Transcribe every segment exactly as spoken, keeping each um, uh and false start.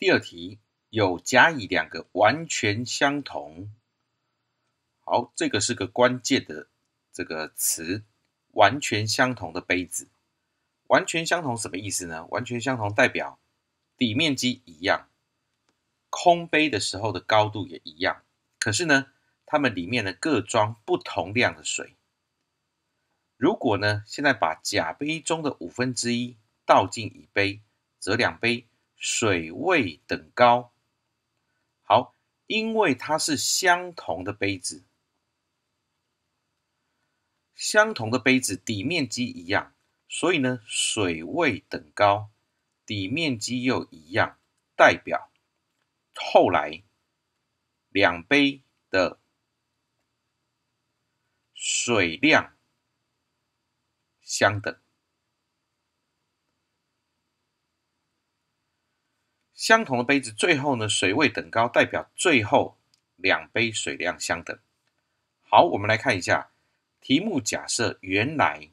第二题，有甲乙两个完全相同。好，这个是个关键的这个词，完全相同的杯子。完全相同什么意思呢？完全相同代表底面积一样，空杯的时候的高度也一样。可是呢，它们里面呢各装不同量的水。如果呢，现在把甲杯中的五分之一倒进乙杯，则两杯水位等高。好，因为它是相同的杯子，相同的杯子底面积一样，所以呢，水位等高，底面积又一样，代表后来两杯的水量相等。相同的杯子最后呢，水位等高，代表最后两杯水量相等。好，我们来看一下题目。假设原来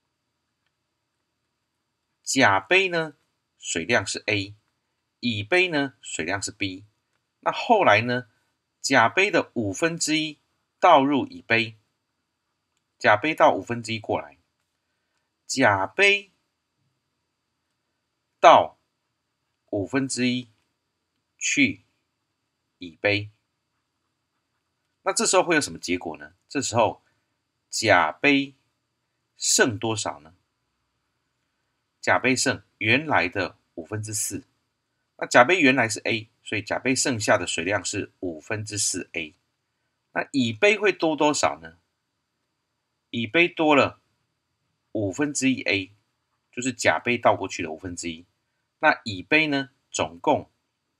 甲杯呢水量是 A， 乙杯呢水量是 B。那后来呢，甲杯的五分之一倒入乙杯，甲杯倒五分之一过来，甲杯倒五分之一去乙杯。那这时候会有什么结果呢？这时候甲杯剩多少呢？甲杯剩原来的五分之四。那甲杯原来是 A， 所以甲杯剩下的水量是五分之四 A。那乙杯会多多少呢？乙杯多了五分之一 A， 就是甲杯倒过去的五分之一。那乙杯呢，总共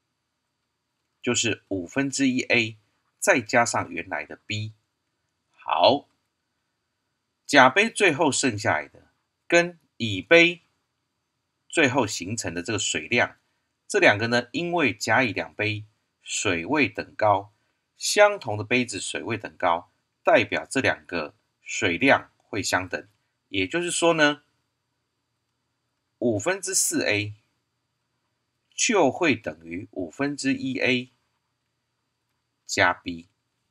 就是五分之一 A， 再加上原来的 B。好，甲杯最后剩下来的跟乙杯最后形成的这个水量，这两个呢，因为甲乙两杯水位等高，相同的杯子水位等高，代表这两个水量会相等。也就是说呢，五分之四 A 就会等于五分之一 A 加 B。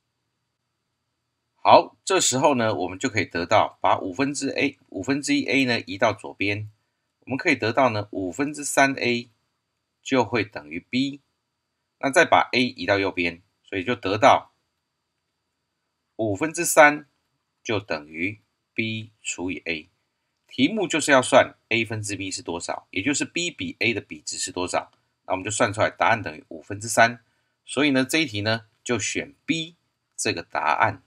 好，这时候呢，我们就可以得到，把五分之 A 五分之一 A 呢移到左边，我们可以得到呢五分之三 A 就会等于 B。那再把 A 移到右边，所以就得到五分之三就等于 B 除以 A。题目就是要算 A 分之 B 是多少，也就是 B 比 A 的比值是多少。那我们就算出来，答案等于五分之三。所以呢，这一题呢就选 B 这个答案。